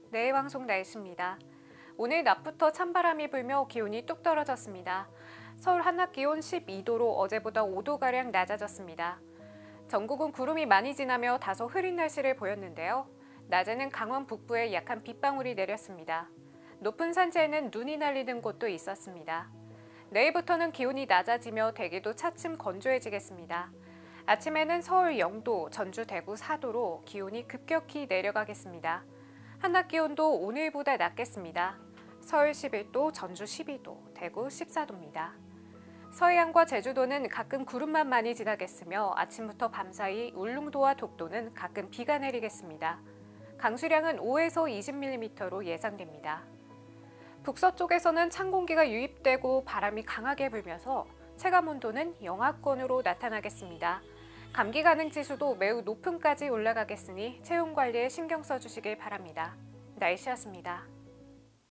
네, 방송 날씨입니다. 오늘 낮부터 찬바람이 불며 기온이 뚝 떨어졌습니다. 서울 한낮 기온 12도로 어제보다 5도가량 낮아졌습니다. 전국은 구름이 많이 지나며 다소 흐린 날씨를 보였는데요. 낮에는 강원 북부에 약한 빗방울이 내렸습니다. 높은 산지에는 눈이 날리는 곳도 있었습니다. 내일부터는 기온이 낮아지며 대기도 차츰 건조해지겠습니다. 아침에는 서울 0도, 전주 대구 4도로 기온이 급격히 내려가겠습니다. 한낮 기온도 오늘보다 낮겠습니다. 서울 11도, 전주 12도, 대구 14도입니다. 서해안과 제주도는 가끔 구름만 많이 지나겠으며 아침부터 밤사이 울릉도와 독도는 가끔 비가 내리겠습니다. 강수량은 5에서 20mm로 예상됩니다. 북서쪽에서는 찬 공기가 유입되고 바람이 강하게 불면서 체감온도는 영하권으로 나타나겠습니다. 감기 가능 지수도 매우 높음까지 올라가겠으니 체온 관리에 신경 써주시길 바랍니다. 날씨였습니다.